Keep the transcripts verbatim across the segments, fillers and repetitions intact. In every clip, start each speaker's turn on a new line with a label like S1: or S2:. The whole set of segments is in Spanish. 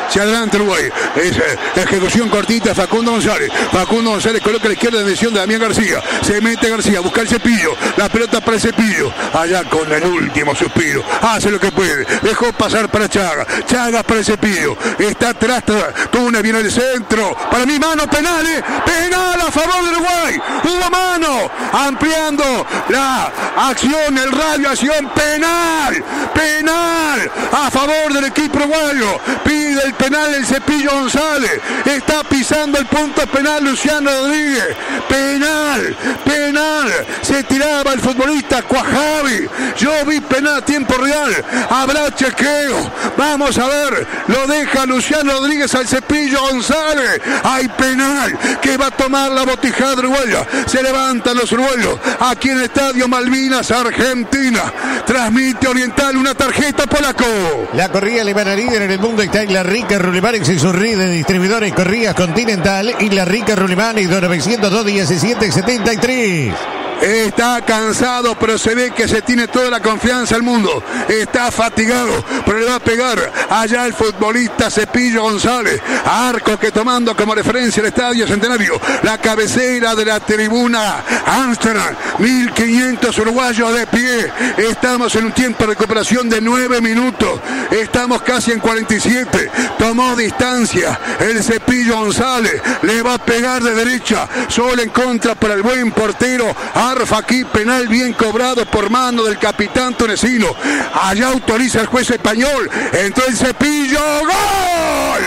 S1: Se adelanta Uruguay. Es, eh, ejecución cortita, Facundo González. Facundo González coloca a la izquierda en dirección de Damián García. Se mete García, busca el Cepillo. La pelota para el Cepillo. Allá con el último suspiro. Hace lo que puede. Dejó pasar para Chaga. Chagas para el Cepillo. Está atrás. Túnez viene el centro. Para mí, mano, penal. ¿eh? Penal a favor de Uruguay. Hubo mano. Ampliando la acción, el radio, acción. Penal. Penal a favor del equipo uruguayo. Pide el penal el Cepillo González. Está pisando el punto penal Luciano Rodríguez. Penal. Penal. Se tiraba el futbolista Cuajavi. Yo vi penal a tiempo real. Habrá chequeo. Vamos a ver. Lo deja Luciano Rodríguez al Cepillo González. Hay penal que va a tomar la botijada uruguaya. Se levantan los uruguayos. Aquí en el Estadio Malvinas, Argentina. Transmite Oriental una tarjeta polaco.
S2: La corrida alemana líder en el mundo está en la Rica Rulimanex y su red de distribuidores Correas Continental y la Rica Rulimanex de novecientos dos diecisiete setenta y tres.
S1: Está cansado, pero se ve que se tiene toda la confianza del mundo. Está fatigado, pero le va a pegar allá el futbolista Cepillo González. Arco que tomando como referencia el Estadio Centenario. La cabecera de la tribuna Amsterdam. mil quinientos uruguayos de pie. Estamos en un tiempo de recuperación de nueve minutos. Estamos casi en cuarenta y siete. Tomó distancia el Cepillo González. Le va a pegar de derecha. Solo en contra para el buen portero Arfa. Aquí penal bien cobrado por mano del capitán tunecino. Allá autoriza el juez español. Entró el Cepillo. ¡Gol!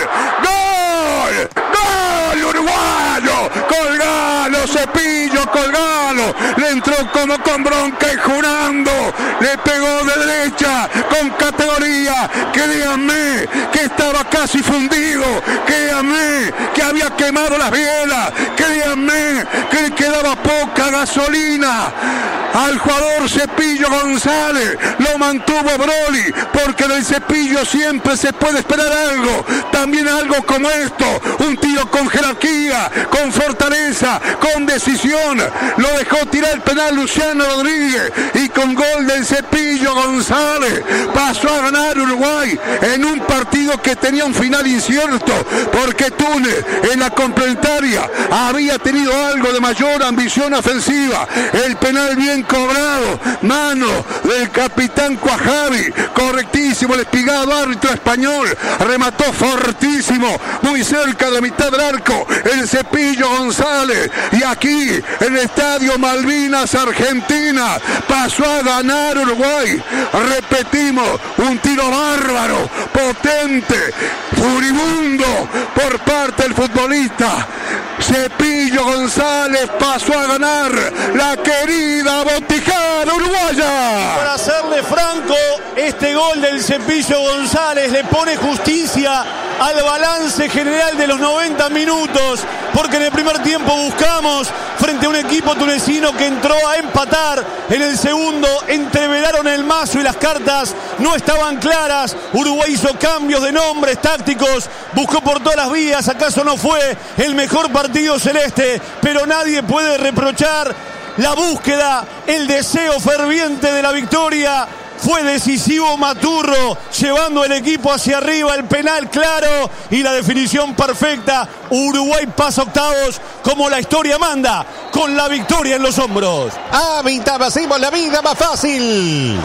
S1: ¡Gol! ¡Gol uruguayo! ¡Colgalo, Cepillo, colgalo! Le entró como con bronca y jurando. Le pegó de derecha con categoría. Créanme que estaba casi fundido. Créanme que había quemado las bielas. Créanme que le quedaba poca gasolina al jugador Cepillo González. Lo mantuvo Broly, porque del Cepillo siempre se puede esperar algo. También algo como esto. Un tiro con jerarquía, con fortaleza, con decisión. Lo dejó tirar el penal Luciano Rodríguez y con gol del Cepillo González pasó a ganar Uruguay en un partido que tenía un final incierto, porque Túnez en la complementaria había tenido algo de mayor ambición ofensiva. El penal bien cobrado, mano del capitán Cuajavi, correctísimo el espigado árbitro español, remató fortísimo, muy cerca de mitad del arco, el Cepillo González, y aquí en el Estadio Malvinas, Argentina, pasó a ganar Uruguay. Repetimos, un tiro bárbaro, potente, furibundo por parte del futbolista Cepillo González. Pasó a ganar la querida botijada uruguaya.
S3: Para serle franco, este gol del Cepillo González le pone justicia al balance general de los noventa minutos, porque en el primer tiempo buscamos frente a un equipo tunecino que entró a empatar. En el segundo entreveraron el mazo y las cartas no estaban claras. Uruguay hizo cambios de nombres tácticos, buscó por todas las vías. Acaso no fue el mejor partido celeste, pero nadie puede reprochar la búsqueda, el deseo ferviente de la victoria. Fue decisivo Maturro, llevando el equipo hacia arriba, el penal claro y la definición perfecta. Uruguay pasa octavos como la historia manda, con la victoria en los hombros.
S2: Avita, hacemos la vida más fácil.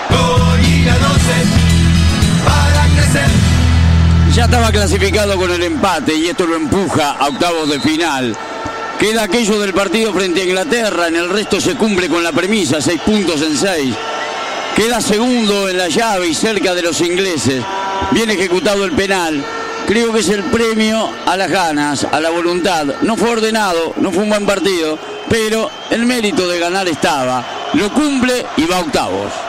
S4: Ya estaba clasificado con el empate y esto lo empuja a octavos de final. Queda aquello del partido frente a Inglaterra, en el resto se cumple con la premisa, seis puntos en seis. Queda segundo en la llave y cerca de los ingleses. Bien ejecutado el penal. Creo que es el premio a las ganas, a la voluntad. No fue ordenado, no fue un buen partido, pero el mérito de ganar estaba. Lo cumple y va a octavos.